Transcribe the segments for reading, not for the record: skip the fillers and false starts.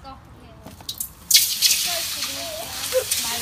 có bài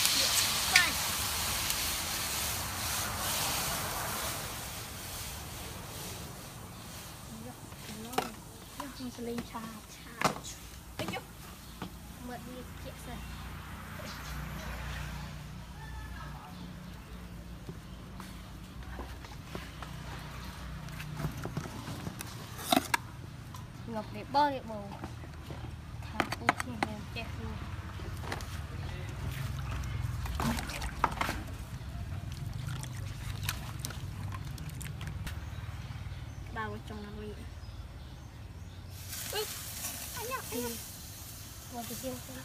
มันจะเล่นชาไปยกเมื่อนี้เกี่ยใส่งบเด็บบ่เด็บโบทางปูที่เห็นแจ๊กดูดาวจงนักเรียนวันที่เที่ยงคืน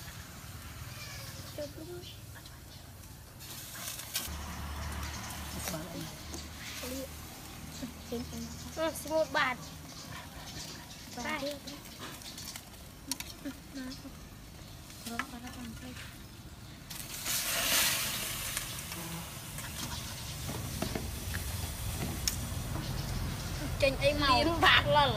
11 บาทไปเจ๋งไอ้เมาบาทเลย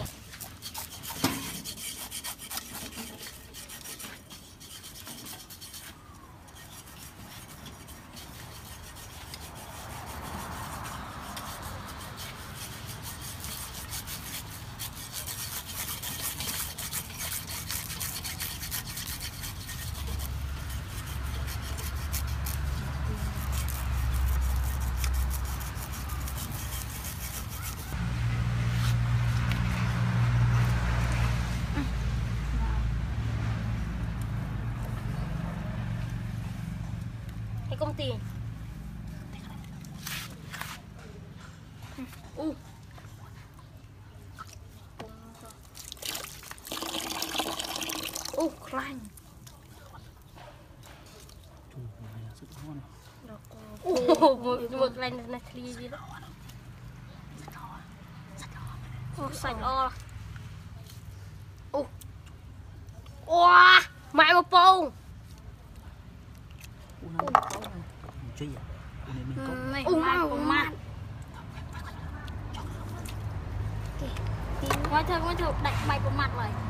công ty clang một lần này thì gì đó sạch o wow mẹ một bông mày mát quay thử đặt mày vào mặt rồi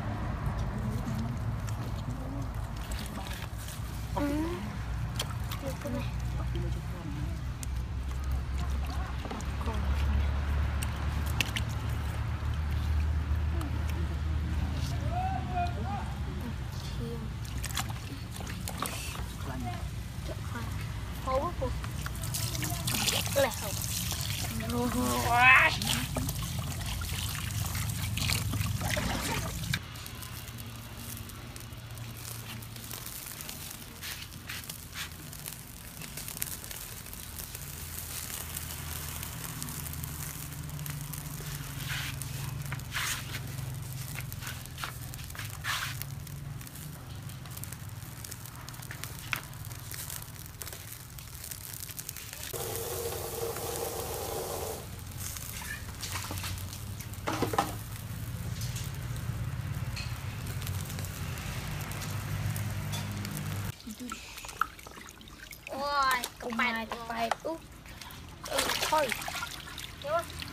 ôi cục bài thôi nhớ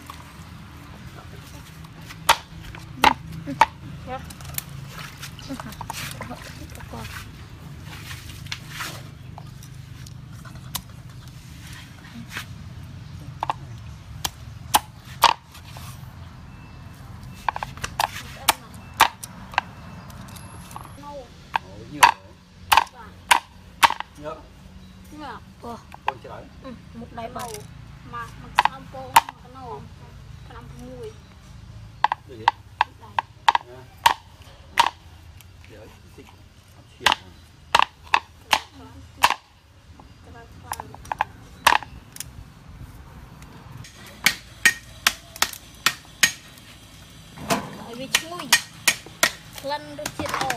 nhớ một đại bầu mà sao cô cái nồi cái làm mùi được vậy để xịt chuyển tại vì chui lần được chết ổ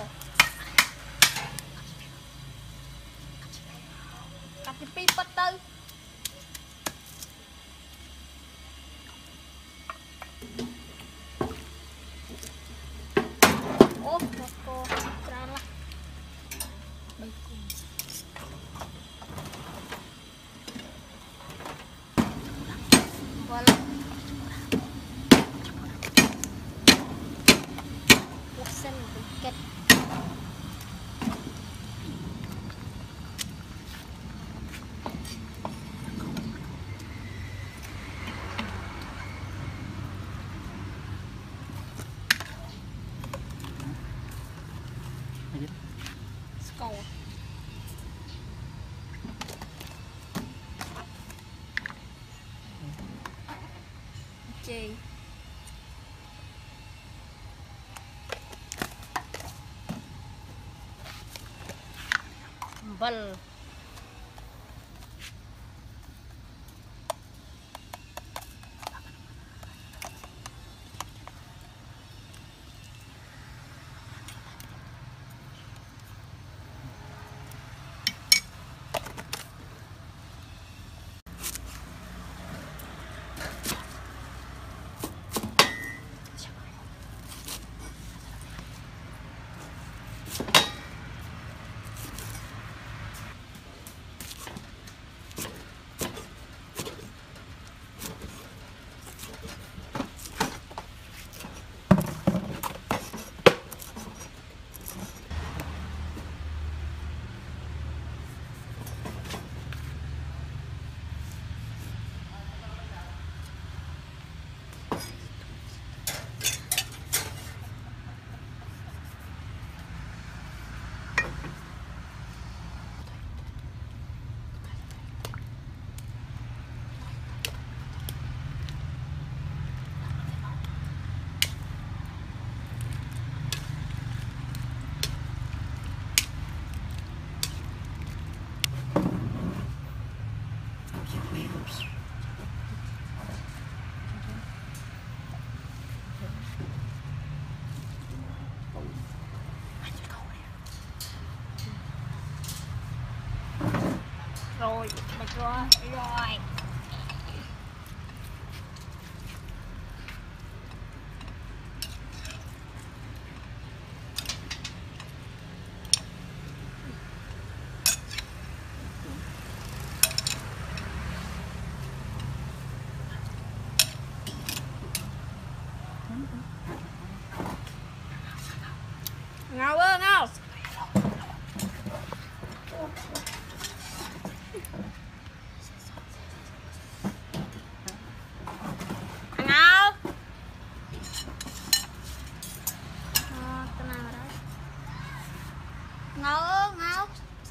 cắt cái pi bắt tư cô ra là đây cùng voilà một sen kết vần rồi mày rồi ngầu ơi ngầu ngầu cái nào đấy ngầu ơi ngầu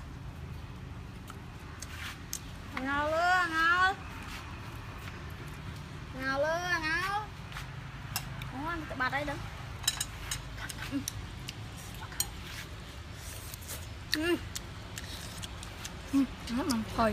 ngầu ơi ngầu ngầu ơi ngầu ủa anh bật đây đứng nó bằng thôi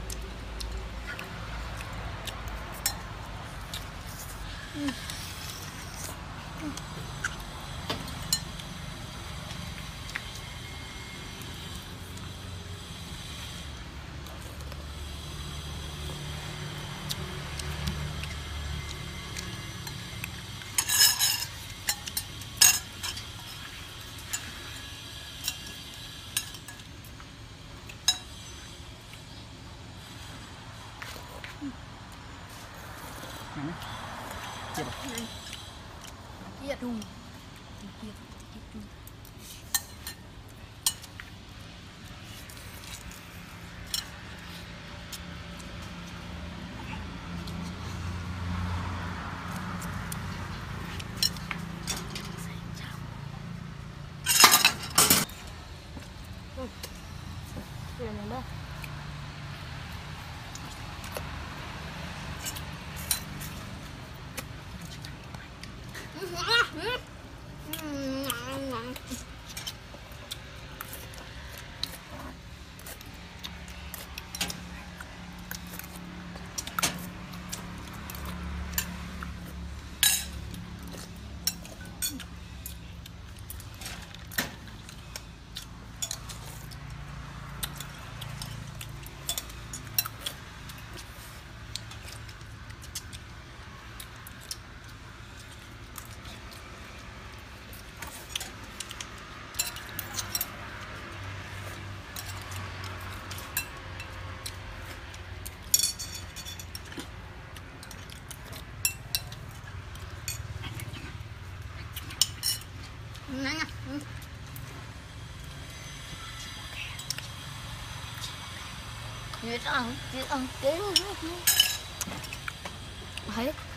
Chia đùng. Này đó. Nè nha. Vậy đó, chứ ăn cái. Thấy